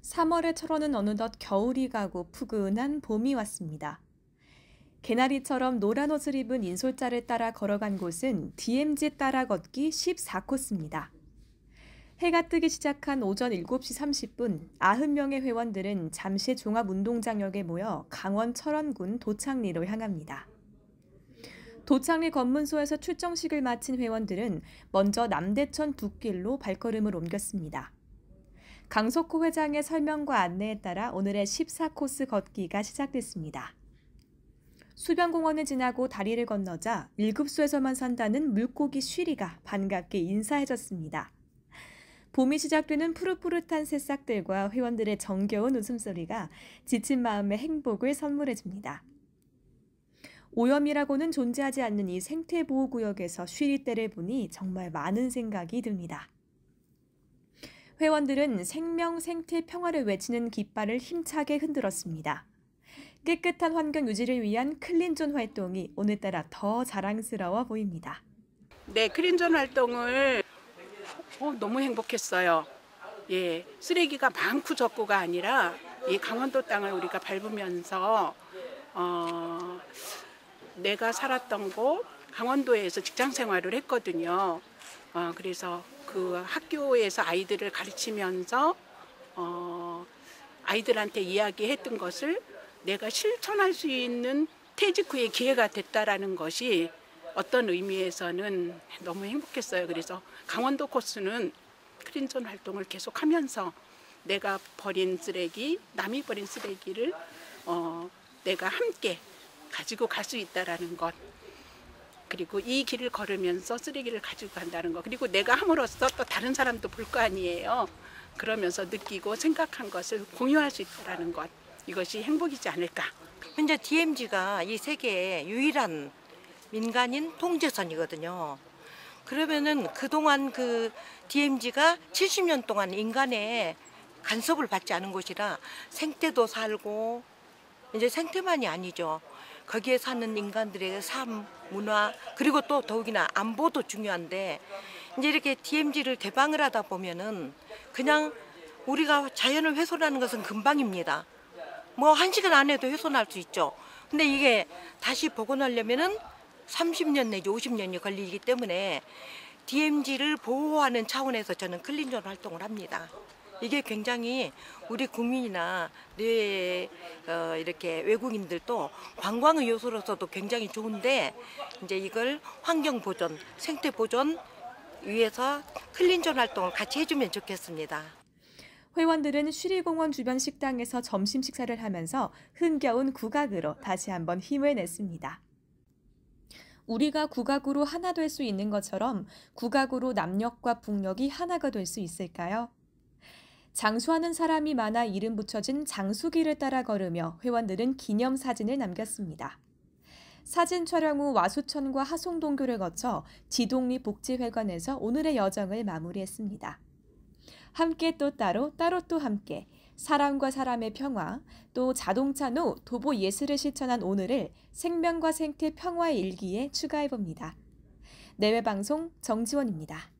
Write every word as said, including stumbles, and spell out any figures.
삼월의 철원은 어느덧 겨울이 가고 푸근한 봄이 왔습니다. 개나리처럼 노란 옷을 입은 인솔자를 따라 걸어간 곳은 디엠지 따라 걷기 십사 코스입니다. 해가 뜨기 시작한 오전 일곱 시 삼십 분, 구십 명의 회원들은 잠실 종합운동장역에 모여 강원 철원군 도창리로 향합니다. 도창리 검문소에서 출정식을 마친 회원들은 먼저 남대천 둑길로 발걸음을 옮겼습니다. 강석호 회장의 설명과 안내에 따라 오늘의 십사 코스 걷기가 시작됐습니다. 수변공원을 지나고 다리를 건너자 일급소에서만 산다는 물고기 쉬리가 반갑게 인사해줬습니다. 봄이 시작되는 푸릇푸릇한 새싹들과 회원들의 정겨운 웃음소리가 지친 마음에 행복을 선물해줍니다. 오염이라고는 존재하지 않는 이 생태보호구역에서 쉬리떼를 보니 정말 많은 생각이 듭니다. 회원들은 생명, 생태, 평화를 외치는 깃발을 힘차게 흔들었습니다. 깨끗한 환경 유지를 위한 클린존 활동이 오늘따라 더 자랑스러워 보입니다. 네, 클린존 활동을 어, 너무 행복했어요. 예, 쓰레기가 많고 적고가 아니라 이 강원도 땅을 우리가 밟으면서 어, 내가 살았던 곳 강원도에서 직장 생활을 했거든요. 어, 그래서 그 학교에서 아이들을 가르치면서 어, 아이들한테 이야기했던 것을 내가 실천할 수 있는 퇴직 후의 기회가 됐다라는 것이 어떤 의미에서는 너무 행복했어요. 그래서 강원도 코스는 클린존 활동을 계속하면서 내가 버린 쓰레기, 남이 버린 쓰레기를 어, 내가 함께 가지고 갈 수 있다라는 것. 그리고 이 길을 걸으면서 쓰레기를 가지고 간다는 거. 그리고 내가 함으로써 또 다른 사람도 볼 거 아니에요. 그러면서 느끼고 생각한 것을 공유할 수 있다는 것. 이것이 행복이지 않을까. 현재 디엠지가 이 세계의 유일한 민간인 통제선이거든요. 그러면은 그동안 그 디엠지가 칠십 년 동안 인간의 간섭을 받지 않은 곳이라 생태도 살고 이제 생태만이 아니죠. 거기에 사는 인간들의 삶, 문화, 그리고 또 더욱이나 안보도 중요한데 이제 이렇게 디엠지를 개방을 하다 보면은 그냥 우리가 자연을 훼손하는 것은 금방입니다. 뭐 한 시간 안에도 훼손할 수 있죠. 근데 이게 다시 복원하려면은 삼십 년 내지 오십 년이 걸리기 때문에 디엠지를 보호하는 차원에서 저는 클린존 활동을 합니다. 이게 굉장히 우리 국민이나 뇌 어, 이렇게 외국인들도 관광의 요소로서도 굉장히 좋은데 이제 이걸 환경 보존, 생태 보존 위해서 클린존 활동을 같이 해주면 좋겠습니다. 회원들은 쉬리공원 주변 식당에서 점심 식사를 하면서 흥겨운 국악으로 다시 한번 힘을 냈습니다. 우리가 국악으로 하나 될 수 있는 것처럼 국악으로 남녘과 북녘이 하나가 될 수 있을까요? 장수하는 사람이 많아 이름 붙여진 장수길을 따라 걸으며 회원들은 기념사진을 남겼습니다. 사진 촬영 후 와수천과 하송동교를 거쳐 지동리 복지회관에서 오늘의 여정을 마무리했습니다. 함께 또 따로, 따로 또 함께, 사람과 사람의 평화, 또 자동차 노 도보 예술을 실천한 오늘을 생명과 생태 평화의 일기에 추가해봅니다. 내외방송 정지원입니다.